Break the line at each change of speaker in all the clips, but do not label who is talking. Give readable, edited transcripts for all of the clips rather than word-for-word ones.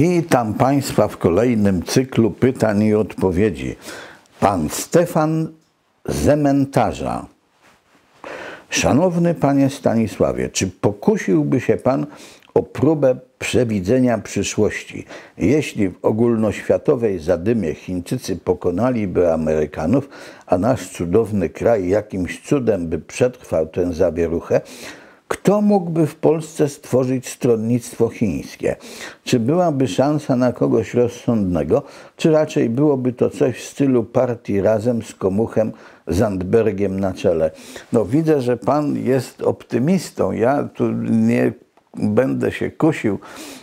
Witam Państwa w kolejnym cyklu pytań i odpowiedzi. Pan Stefan z Zementarza. Szanowny Panie Stanisławie, czy pokusiłby się Pan o próbę przewidzenia przyszłości? Jeśli w ogólnoświatowej zadymie Chińczycy pokonaliby Amerykanów, a nasz cudowny kraj jakimś cudem by przetrwał tę zawieruchę, kto mógłby w Polsce stworzyć stronnictwo chińskie? Czy byłaby szansa na kogoś rozsądnego, czy raczej byłoby to coś w stylu partii Razem z Komuchem, Zandbergiem na czele? No widzę, że Pan jest optymistą. Ja tu nie będę się kusił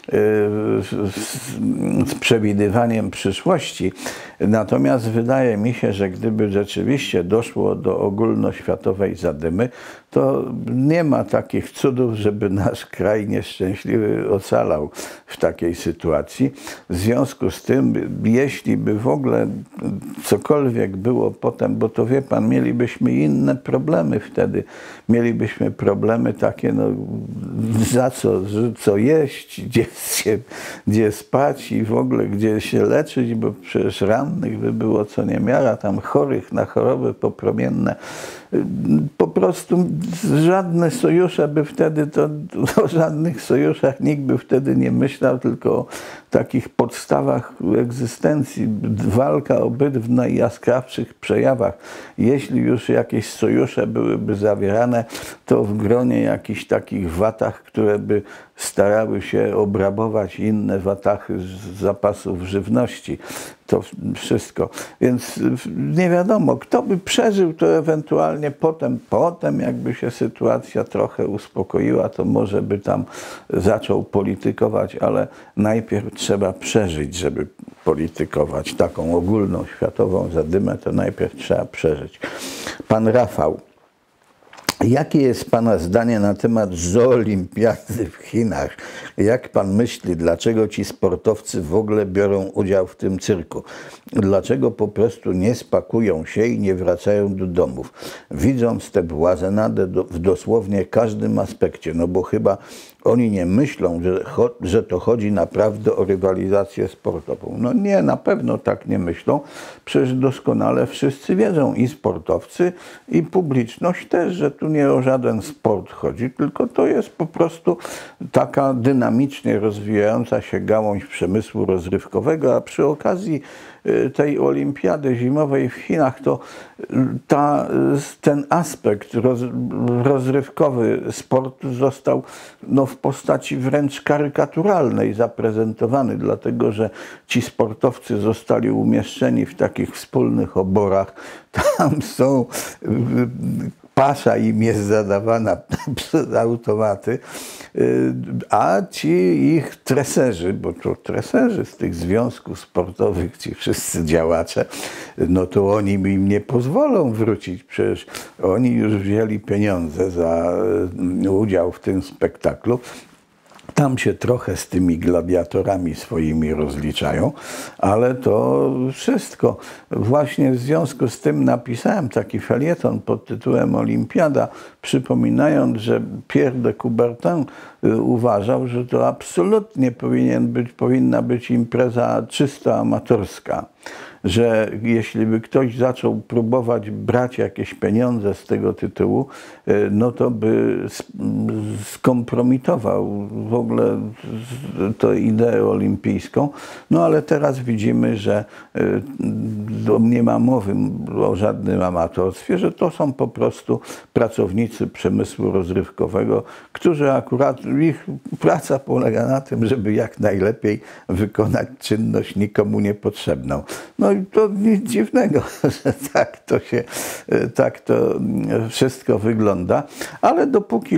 z przewidywaniem przyszłości. Natomiast wydaje mi się, że gdyby rzeczywiście doszło do ogólnoświatowej zadymy, to nie ma takich cudów, żeby nasz kraj nieszczęśliwy ocalał w takiej sytuacji. W związku z tym, jeśli by w ogóle cokolwiek było potem, bo to wie Pan, mielibyśmy inne problemy wtedy. Mielibyśmy problemy takie, no za co jeść, gdzie spać i w ogóle gdzie się leczyć, bo przecież rannych by było co niemiara, tam chorych na choroby popromienne. Po prostu żadne sojusze by wtedy, o żadnych sojuszach nikt by wtedy nie myślał, tylko o takich podstawach egzystencji. Walka o byt w najjaskrawszych przejawach. Jeśli już jakieś sojusze byłyby zawierane, to w gronie jakichś takich watach, które by starały się obrabować inne watachy z zapasów żywności. To wszystko. Więc nie wiadomo, kto by przeżył, to ewentualnie potem jakby się sytuacja trochę uspokoiła, to może by tam zaczął politykować, ale najpierw trzeba przeżyć, żeby politykować. Taką ogólną, światową zadymę to najpierw trzeba przeżyć. Pan Rafał. Jakie jest Pana zdanie na temat zolimpiady w Chinach? Jak Pan myśli, dlaczego ci sportowcy w ogóle biorą udział w tym cyrku? Dlaczego po prostu nie spakują się i nie wracają do domów? Widząc tę błazenadę w dosłownie każdym aspekcie, no bo chyba oni nie myślą, że to chodzi naprawdę o rywalizację sportową. No nie, na pewno tak nie myślą. Przecież doskonale wszyscy wiedzą, i sportowcy, i publiczność też, że tu nie o żaden sport chodzi, tylko to jest po prostu taka dynamicznie rozwijająca się gałąź przemysłu rozrywkowego, a przy okazji tej olimpiady zimowej w Chinach, to ten aspekt rozrywkowy sportu został w postaci wręcz karykaturalnej zaprezentowany, dlatego że ci sportowcy zostali umieszczeni w takich wspólnych oborach. Tam są pasza im jest zadawana przez automaty, a ci ich treserzy, bo to treserzy z tych związków sportowych, ci wszyscy działacze, no to oni im nie pozwolą wrócić. Przecież oni już wzięli pieniądze za udział w tym spektaklu. Tam się trochę z tymi gladiatorami swoimi rozliczają, ale to wszystko. Właśnie w związku z tym napisałem taki felieton pod tytułem Olimpiada, przypominając, że Pierre de Coubertin uważał, że to absolutnie powinna być impreza czysto amatorska. Że jeśli by ktoś zaczął próbować brać jakieś pieniądze z tego tytułu, no to by skompromitował w ogóle tę ideę olimpijską. No ale teraz widzimy, że nie ma mowy o żadnym amatorstwie, że to są po prostu pracownicy przemysłu rozrywkowego, którzy akurat, ich praca polega na tym, żeby jak najlepiej wykonać czynność nikomu niepotrzebną. No i to nic dziwnego, że tak to wszystko wygląda, ale dopóki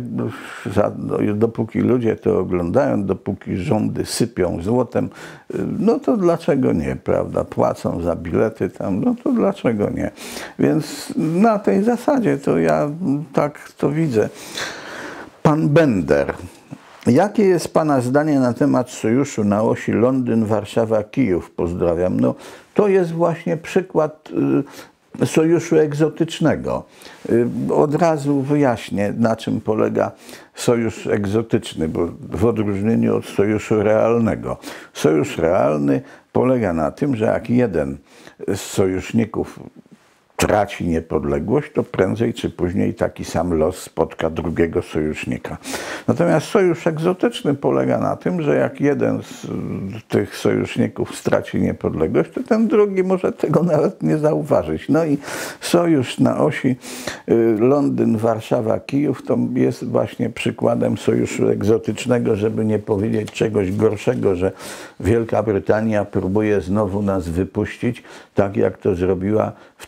ludzie to oglądają, dopóki rządy sypią złotem, no to dlaczego nie, prawda? Płacą za bilety tam, no to dlaczego nie? Więc na tej zasadzie to ja tak to widzę. Pan Bender. Jakie jest Pana zdanie na temat sojuszu na osi Londyn, Warszawa, Kijów? Pozdrawiam. No, to jest właśnie przykład sojuszu egzotycznego. Od razu wyjaśnię, na czym polega sojusz egzotyczny, bo w odróżnieniu od sojuszu realnego. Sojusz realny polega na tym, że jak jeden z sojuszników traci niepodległość, to prędzej czy później taki sam los spotka drugiego sojusznika. Natomiast sojusz egzotyczny polega na tym, że jak jeden z tych sojuszników straci niepodległość, to ten drugi może tego nawet nie zauważyć. No i sojusz na osi Londyn, Warszawa, Kijów to jest właśnie przykładem sojuszu egzotycznego, żeby nie powiedzieć czegoś gorszego, że Wielka Brytania próbuje znowu nas wypuścić, tak jak to zrobiła w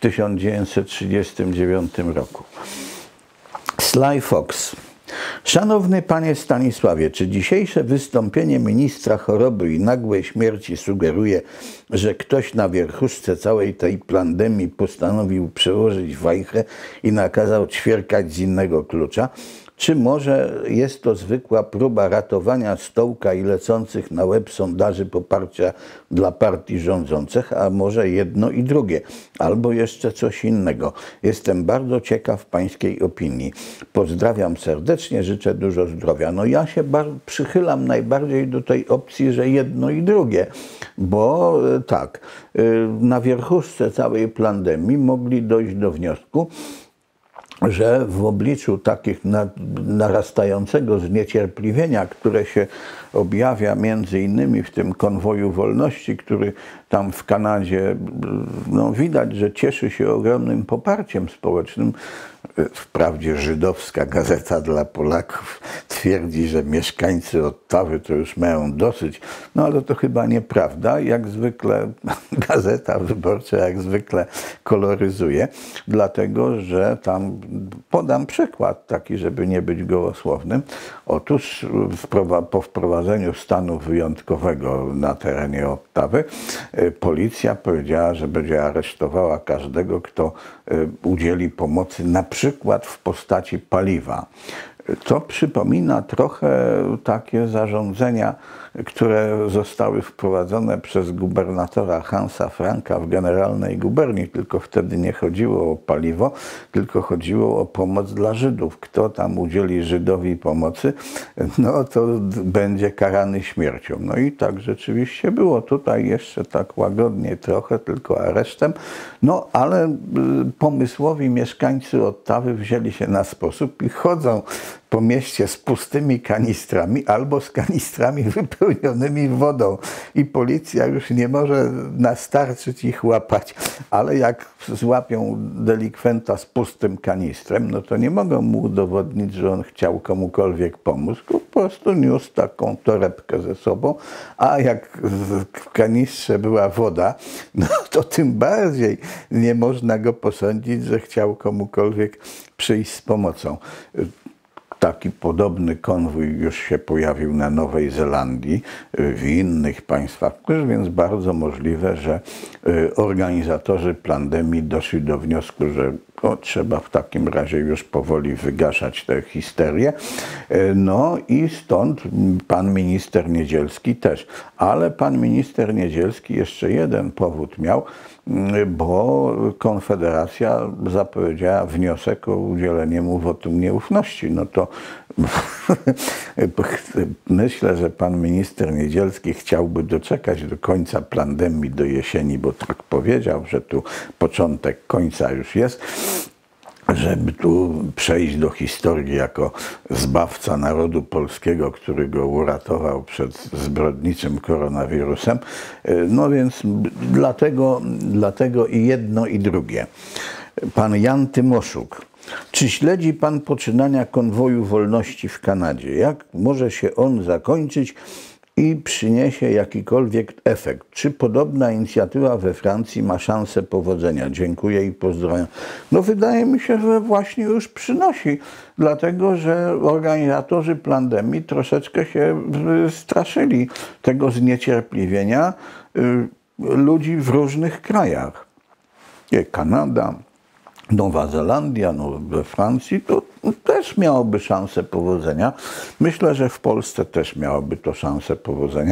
1939 roku. Sly Fox. Szanowny panie Stanisławie, czy dzisiejsze wystąpienie ministra choroby i nagłej śmierci sugeruje, że ktoś na wierchuszce całej tej pandemii postanowił przełożyć wajchę i nakazał ćwierkać z innego klucza? Czy może jest to zwykła próba ratowania stołka i lecących na łeb sondaży poparcia dla partii rządzących, a może jedno i drugie, albo jeszcze coś innego? Jestem bardzo ciekaw pańskiej opinii. Pozdrawiam serdecznie, życzę dużo zdrowia. No ja się przychylam najbardziej do tej opcji, że jedno i drugie, bo tak, na wierchuszce całej pandemii mogli dojść do wniosku, że w obliczu takich narastającego zniecierpliwienia, które się objawia między innymi w tym konwoju wolności, który tam w Kanadzie, no widać, że cieszy się ogromnym poparciem społecznym. Wprawdzie żydowska Gazeta dla Polaków twierdzi, że mieszkańcy Ottawy to już mają dosyć, no ale to chyba nieprawda. Jak zwykle Gazeta Wyborcza jak zwykle koloryzuje, dlatego że tam podam przykład taki, żeby nie być gołosłownym. Otóż po wprowadzeniu stanu wyjątkowego na terenie Ottawy policja powiedziała, że będzie aresztowała każdego, kto udzieli pomocy na przykład w postaci paliwa. To przypomina trochę takie zarządzenia, które zostały wprowadzone przez gubernatora Hansa Franka w Generalnej Guberni, tylko wtedy nie chodziło o paliwo, tylko chodziło o pomoc dla Żydów. Kto tam udzieli Żydowi pomocy, no to będzie karany śmiercią. No i tak rzeczywiście było. Tutaj jeszcze tak łagodnie trochę, tylko aresztem. No ale pomysłowi mieszkańcy Ottawy wzięli się na sposób i chodzą po mieście z pustymi kanistrami albo z kanistrami wypełnionymi wodą i policja już nie może nastarczyć ich łapać, ale jak złapią delikwenta z pustym kanistrem, no to nie mogą mu udowodnić, że on chciał komukolwiek pomóc, po prostu niósł taką torebkę ze sobą, a jak w kanistrze była woda, no to tym bardziej nie można go posądzić, że chciał komukolwiek przyjść z pomocą. Taki podobny konwój już się pojawił na Nowej Zelandii, w innych państwach, więc bardzo możliwe, że organizatorzy pandemii doszli do wniosku, że trzeba w takim razie już powoli wygaszać tę histerię. No i stąd pan minister Niedzielski też. Ale pan minister Niedzielski jeszcze jeden powód miał, bo Konfederacja zapowiedziała wniosek o udzielenie mu wotum nieufności. No to myślę, że pan minister Niedzielski chciałby doczekać do końca pandemii, do jesieni, bo tak powiedział, że tu początek końca już jest, żeby tu przejść do historii jako zbawca narodu polskiego, który go uratował przed zbrodniczym koronawirusem. No więc dlatego i jedno i drugie. Pan Jan Tymoszuk. Czy śledzi pan poczynania konwoju wolności w Kanadzie? Jak może się on zakończyć i przyniesie jakikolwiek efekt? Czy podobna inicjatywa we Francji ma szansę powodzenia? Dziękuję i pozdrawiam. No wydaje mi się, że właśnie już przynosi, dlatego że organizatorzy pandemii troszeczkę się straszyli tego zniecierpliwienia ludzi w różnych krajach. Kanada, Nowa Zelandia, no we Francji to też miałoby szansę powodzenia. Myślę, że w Polsce też miałoby to szansę powodzenia.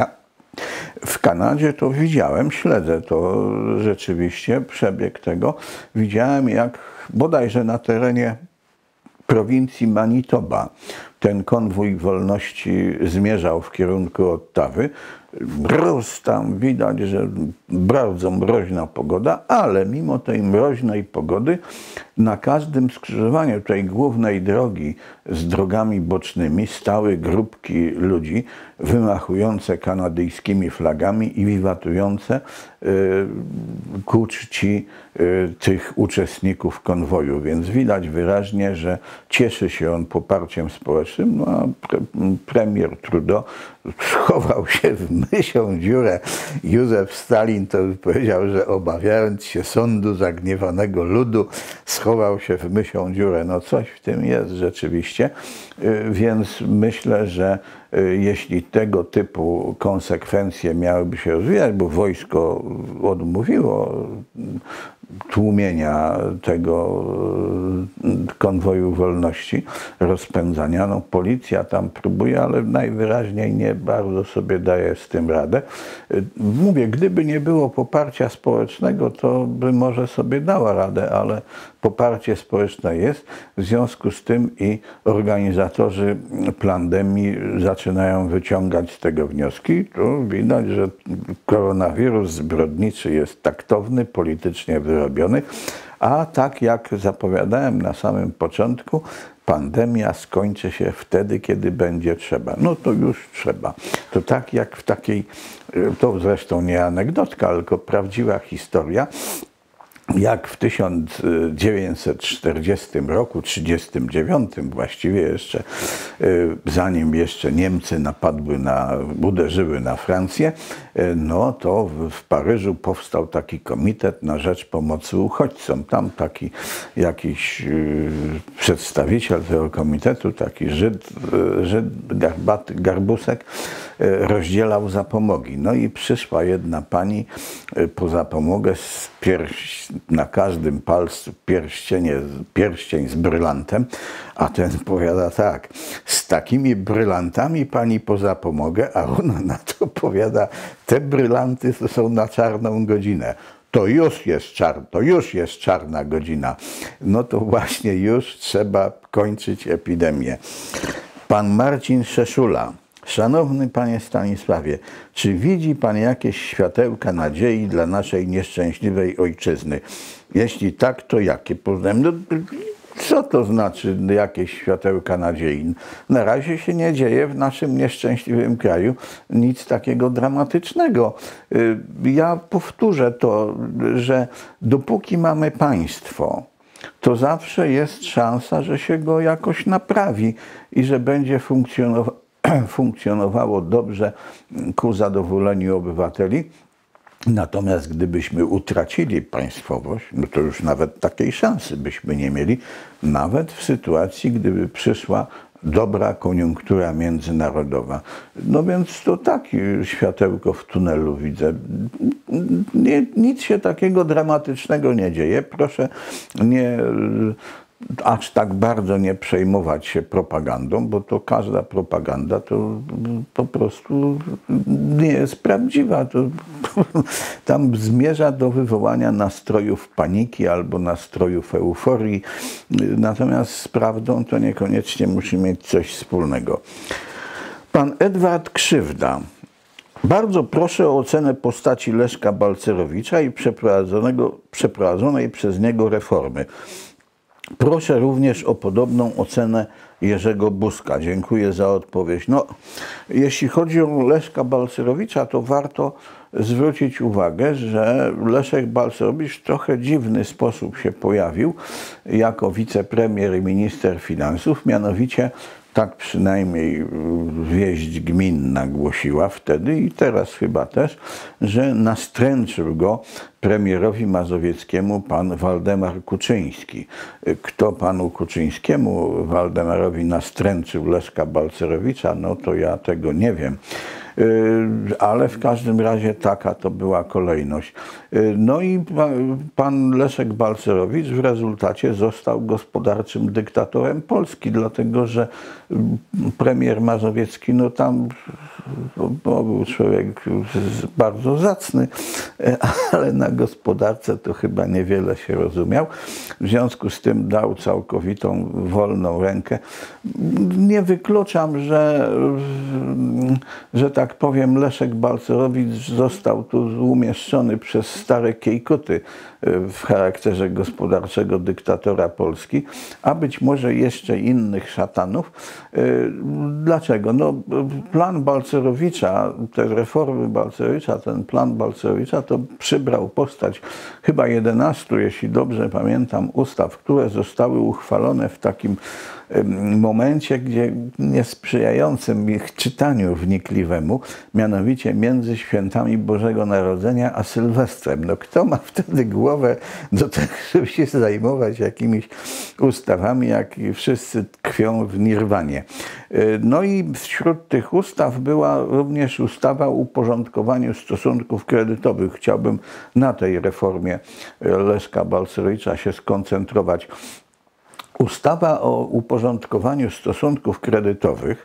W Kanadzie to widziałem, śledzę to rzeczywiście, przebieg tego. Widziałem, jak bodajże na terenie prowincji Manitoba ten konwój wolności zmierzał w kierunku Ottawy. Mróz tam, widać, że bardzo mroźna pogoda, ale mimo tej mroźnej pogody na każdym skrzyżowaniu tej głównej drogi z drogami bocznymi stały grupki ludzi wymachujące kanadyjskimi flagami i wiwatujące ku czci tych uczestników konwoju. Więc widać wyraźnie, że cieszy się on poparciem społecznym, no a premier Trudeau schował się w mysią dziurę. Józef Stalin to powiedział, że obawiając się sądu zagniewanego ludu, schował się w mysią dziurę. No coś w tym jest rzeczywiście, więc myślę, że jeśli tego typu konsekwencje miałyby się rozwijać, bo wojsko odmówiło tłumienia tego konwoju wolności, rozpędzania. No, policja tam próbuje, ale najwyraźniej nie bardzo sobie daje z tym radę. Mówię, gdyby nie było poparcia społecznego, to by może sobie dała radę, ale poparcie społeczne jest. W związku z tym i organizatorzy pandemii zaczynają wyciągać z tego wnioski. Tu widać, że koronawirus zbrodniczy jest taktowny, politycznie wyrobiony, a tak jak zapowiadałem na samym początku, pandemia skończy się wtedy, kiedy będzie trzeba. No to już trzeba. To tak jak w takiej, to zresztą nie anegdotka, tylko prawdziwa historia, jak w 1940 roku, 1939 właściwie jeszcze, zanim jeszcze Niemcy uderzyły na Francję, no to w Paryżu powstał taki komitet na rzecz pomocy uchodźcom. Tam taki jakiś przedstawiciel tego komitetu, taki Żyd garbaty, garbusek, rozdzielał zapomogi. No i przyszła jedna pani po zapomogę na każdym palcu pierścień z brylantem, a ten powiada tak: z takimi brylantami pani po zapomogę, a ona na to powiada: te brylanty to są na czarną godzinę. To już jest czarna godzina. No to właśnie już trzeba kończyć epidemię. Pan Marcin Szeszula. Szanowny panie Stanisławie, czy widzi pan jakieś światełka nadziei dla naszej nieszczęśliwej ojczyzny? Jeśli tak, to jakie? No, co to znaczy jakieś światełka nadziei? Na razie się nie dzieje w naszym nieszczęśliwym kraju nic takiego dramatycznego. Ja powtórzę to, że dopóki mamy państwo, to zawsze jest szansa, że się go jakoś naprawi i że będzie funkcjonowało dobrze ku zadowoleniu obywateli. Natomiast gdybyśmy utracili państwowość, no to już nawet takiej szansy byśmy nie mieli, nawet w sytuacji, gdyby przyszła dobra koniunktura międzynarodowa. No więc to takie światełko w tunelu widzę. Nic się takiego dramatycznego nie dzieje. Proszę aż tak bardzo nie przejmować się propagandą, bo to każda propaganda to po prostu nie jest prawdziwa. To tam zmierza do wywołania nastrojów paniki albo nastrojów euforii. Natomiast z prawdą to niekoniecznie musi mieć coś wspólnego. Pan Edward Krzywda. Bardzo proszę o ocenę postaci Leszka Balcerowicza i przeprowadzonej przez niego reformy. Proszę również o podobną ocenę Jerzego Buzka. Dziękuję za odpowiedź. No, jeśli chodzi o Leszka Balcerowicza, to warto zwrócić uwagę, że Leszek Balcerowicz w trochę dziwny sposób się pojawił jako wicepremier i minister finansów, mianowicie tak przynajmniej wieść gminna głosiła wtedy i teraz chyba też, że nastręczył go premierowi mazowieckiemu pan Waldemar Kuczyński. Kto panu Kuczyńskiemu, Waldemarowi, nastręczył Leszka Balcerowicza, no to ja tego nie wiem. Ale w każdym razie taka to była kolejność. No i pan Leszek Balcerowicz w rezultacie został gospodarczym dyktatorem Polski, dlatego że premier Mazowiecki, no tam był człowiek bardzo zacny, ale na gospodarce to chyba niewiele się rozumiał. W związku z tym dał całkowitą wolną rękę. Nie wykluczam, że tak powiem, Leszek Balcerowicz został tu umieszczony przez stare kiejkuty w charakterze gospodarczego dyktatora Polski, a być może jeszcze innych szatanów. Dlaczego? No, plan Balcerowicza, te reformy Balcerowicza, ten plan Balcerowicza to przybrał postać chyba 11, jeśli dobrze pamiętam, ustaw, które zostały uchwalone w takim momencie, gdzie niesprzyjającym ich czytaniu wnikliwemu, mianowicie między świętami Bożego Narodzenia a Sylwestrem. No kto ma wtedy głowę do tego, żeby się zajmować jakimiś ustawami, jak wszyscy tkwią w nirwanie. No i wśród tych ustaw była również ustawa o uporządkowaniu stosunków kredytowych. Chciałbym na tej reformie Leszka Balcerowicza się skoncentrować. Ustawa o uporządkowaniu stosunków kredytowych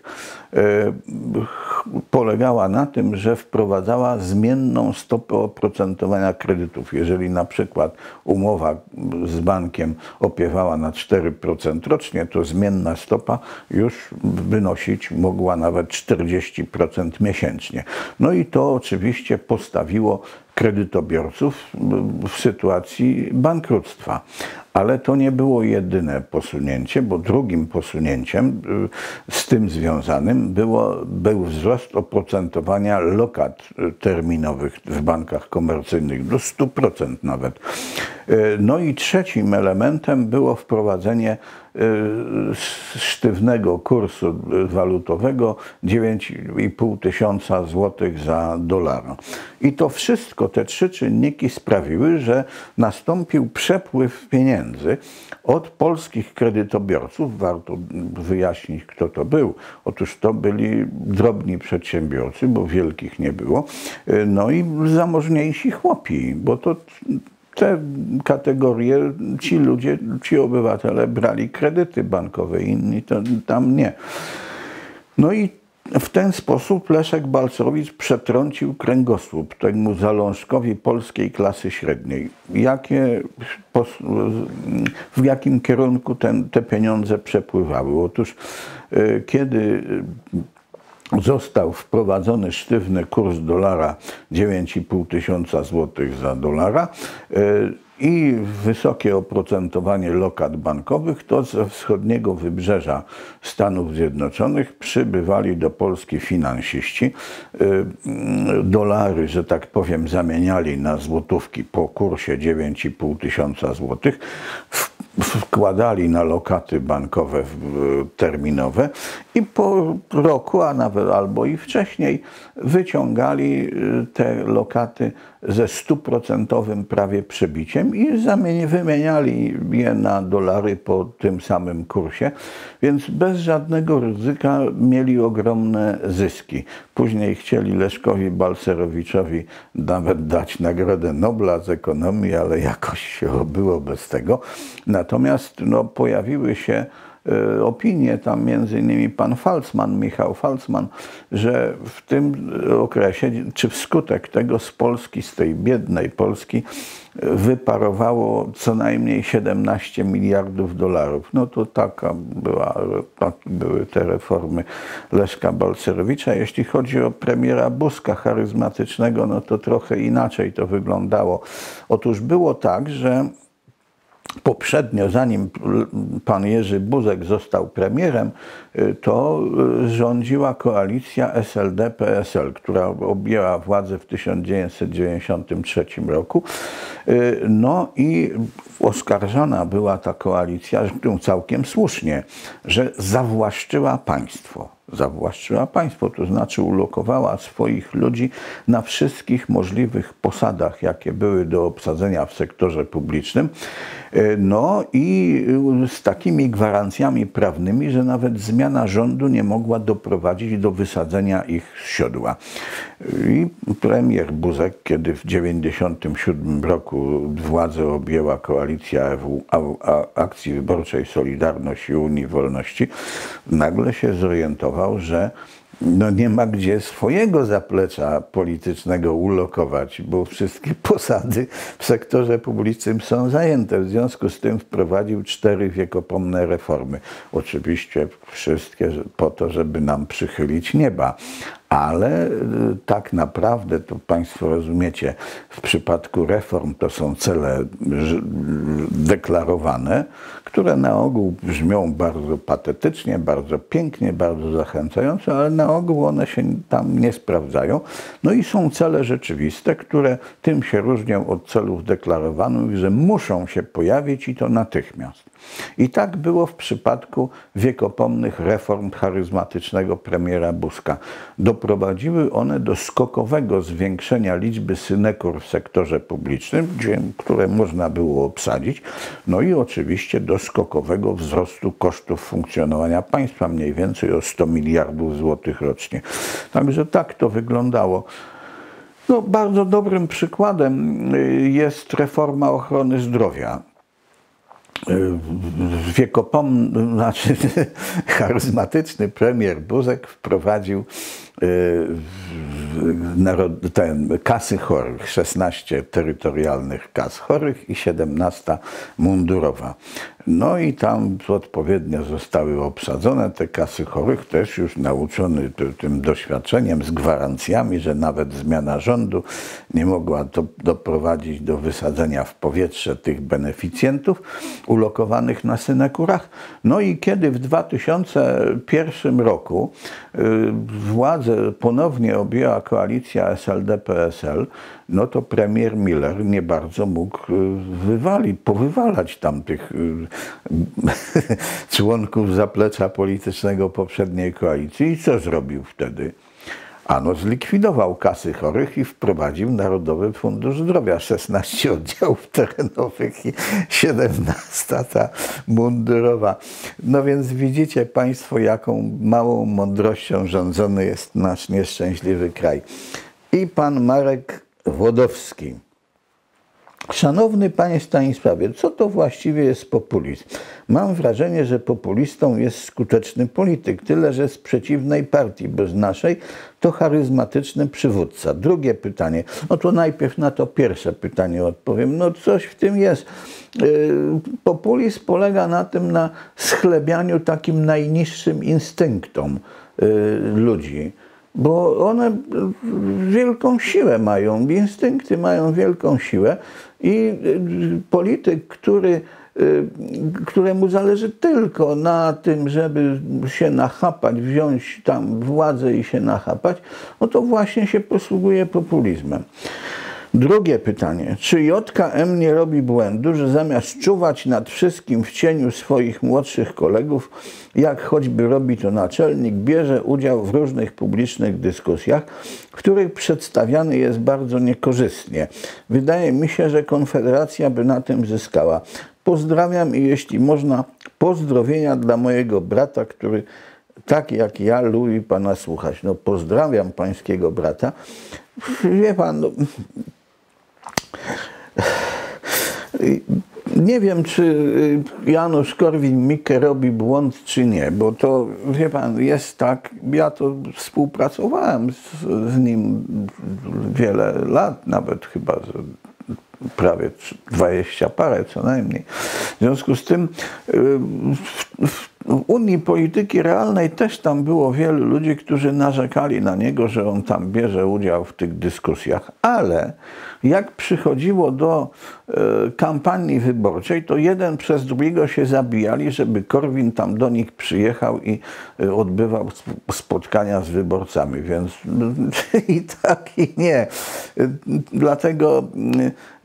polegała na tym, że wprowadzała zmienną stopę oprocentowania kredytów. Jeżeli na przykład umowa z bankiem opiewała na 4% rocznie, to zmienna stopa już wynosić mogła nawet 40% miesięcznie. No i to oczywiście postawiło kredytobiorców w sytuacji bankructwa. Ale to nie było jedyne posunięcie, bo drugim posunięciem z tym związanym był wzrost oprocentowania lokat terminowych w bankach komercyjnych do 100% nawet. No i trzecim elementem było wprowadzenie sztywnego kursu walutowego 9,5 tysiąca złotych za dolara. I to wszystko, te trzy czynniki sprawiły, że nastąpił przepływ pieniędzy od polskich kredytobiorców. Warto wyjaśnić, kto to był. Otóż to byli drobni przedsiębiorcy, bo wielkich nie było, no i zamożniejsi chłopi, bo to te kategorie, ci ludzie, ci obywatele brali kredyty bankowe, inni to tam nie. No i w ten sposób Leszek Balcerowicz przetrącił kręgosłup temu zalążkowi polskiej klasy średniej. W jakim kierunku te pieniądze przepływały? Otóż kiedy został wprowadzony sztywny kurs dolara 9,5 tysiąca złotych za dolara i wysokie oprocentowanie lokat bankowych, to ze wschodniego wybrzeża Stanów Zjednoczonych przybywali do Polski finansiści. Dolary, że tak powiem, zamieniali na złotówki po kursie 9,5 tysiąca złotych. Wkładali na lokaty bankowe terminowe i po roku, a nawet albo i wcześniej, wyciągali te lokaty ze 100% prawie przebiciem i wymieniali je na dolary po tym samym kursie, więc bez żadnego ryzyka mieli ogromne zyski. Później chcieli Leszkowi Balcerowiczowi nawet dać Nagrodę Nobla z ekonomii, ale jakoś się obyło bez tego. Natomiast no, pojawiły się opinie, tam między innymi pan Falcman, Michał Falcman, że w tym okresie, czy wskutek tego z Polski, z tej biednej Polski, wyparowało co najmniej 17 miliardów dolarów. No to takie były te reformy Leszka Balcerowicza. Jeśli chodzi o premiera Buzka charyzmatycznego, no to trochę inaczej to wyglądało. Otóż było tak, że poprzednio, zanim pan Jerzy Buzek został premierem, to rządziła koalicja SLD-PSL, która objęła władzę w 1993 roku. No i oskarżana była ta koalicja, całkiem słusznie, że zawłaszczyła państwo. zawłaszczyła państwo, to znaczy ulokowała swoich ludzi na wszystkich możliwych posadach, jakie były do obsadzenia w sektorze publicznym. No i z takimi gwarancjami prawnymi, że nawet zmiana rządu nie mogła doprowadzić do wysadzenia ich z siodła. I premier Buzek, kiedy w 1997 roku władzę objęła koalicja Akcji Wyborczej Solidarność i Unii Wolności, nagle się zorientował, że no nie ma gdzie swojego zaplecza politycznego ulokować, bo wszystkie posady w sektorze publicznym są zajęte. W związku z tym wprowadził 4 wiekopomne reformy. Oczywiście wszystkie po to, żeby nam przychylić nieba. Ale tak naprawdę, to Państwo rozumiecie, w przypadku reform to są cele deklarowane, które na ogół brzmią bardzo patetycznie, bardzo pięknie, bardzo zachęcająco, ale na ogół one się tam nie sprawdzają. No i są cele rzeczywiste, które tym się różnią od celów deklarowanych, że muszą się pojawić i to natychmiast. I tak było w przypadku wiekopomnych reform charyzmatycznego premiera Buzka. Doprowadziły one do skokowego zwiększenia liczby synekur w sektorze publicznym, które można było obsadzić, no i oczywiście do skokowego wzrostu kosztów funkcjonowania państwa, mniej więcej o 100 miliardów złotych rocznie. Także tak to wyglądało. No, bardzo dobrym przykładem jest reforma ochrony zdrowia. Charyzmatyczny premier Buzek wprowadził kasy chorych, 16 terytorialnych kas chorych i 17 mundurowa. No i tam odpowiednio zostały obsadzone te kasy chorych, też już nauczony tym doświadczeniem, z gwarancjami, że nawet zmiana rządu nie mogła doprowadzić do wysadzenia w powietrze tych beneficjentów ulokowanych na synekurach. No i kiedy w 2001 roku władzę ponownie objęła koalicja SLD-PSL, no to premier Miller nie bardzo mógł powywalać tamtych członków zaplecza politycznego poprzedniej koalicji. I co zrobił wtedy? Ano zlikwidował kasy chorych i wprowadził Narodowy Fundusz Zdrowia. 16 oddziałów terenowych i 17 ta mundurowa. No więc widzicie Państwo, jaką małą mądrością rządzony jest nasz nieszczęśliwy kraj. I pan Marek Włodowski. Szanowny panie Stanisławie, co to właściwie jest populizm? Mam wrażenie, że populistą jest skuteczny polityk, tyle że z przeciwnej partii, bo z naszej to charyzmatyczny przywódca. Drugie pytanie, no to najpierw na to pierwsze pytanie odpowiem. No coś w tym jest. Populizm polega na tym, na schlebianiu takim najniższym instynktom ludzi. Bo one wielką siłę mają, instynkty mają wielką siłę i polityk, któremu zależy tylko na tym, żeby się nachapać, wziąć tam władzę i się nachapać, no to właśnie się posługuje populizmem. Drugie pytanie. Czy JKM nie robi błędu, że zamiast czuwać nad wszystkim w cieniu swoich młodszych kolegów, jak choćby robi to naczelnik, bierze udział w różnych publicznych dyskusjach, w których przedstawiany jest bardzo niekorzystnie? Wydaje mi się, że Konfederacja by na tym zyskała. Pozdrawiam i jeśli można, pozdrowienia dla mojego brata, który tak jak ja lubi pana słuchać. No pozdrawiam pańskiego brata. Wie pan, no, nie wiem, czy Janusz Korwin-Mikke robi błąd, czy nie, bo to, wie pan, jest tak, ja to współpracowałem z nim wiele lat, nawet chyba prawie 20 parę co najmniej. W związku z tym w Unii Polityki Realnej też tam było wielu ludzi, którzy narzekali na niego, że on tam bierze udział w tych dyskusjach, ale jak przychodziło do kampanii wyborczej, to jeden przez drugiego się zabijali, żeby Korwin tam do nich przyjechał i odbywał spotkania z wyborcami, więc i tak i nie. Dlatego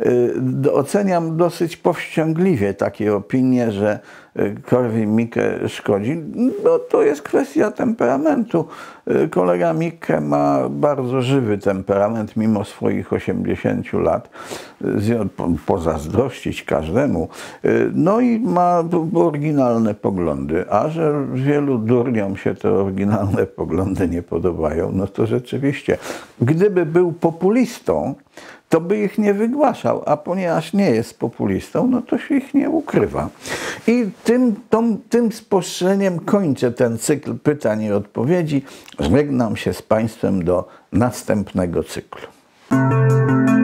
oceniam dosyć powściągliwie takie opinie, że Korwin-Mikke szkodzi? No to jest kwestia temperamentu. Kolega Mikke ma bardzo żywy temperament, mimo swoich 80 lat. Pozazdrościć każdemu. No i ma oryginalne poglądy. A że wielu durniom się te oryginalne poglądy nie podobają, no to rzeczywiście, gdyby był populistą, to by ich nie wygłaszał, a ponieważ nie jest populistą, no to się ich nie ukrywa. I tym spostrzeżeniem kończę ten cykl pytań i odpowiedzi. Żegnam się z Państwem do następnego cyklu.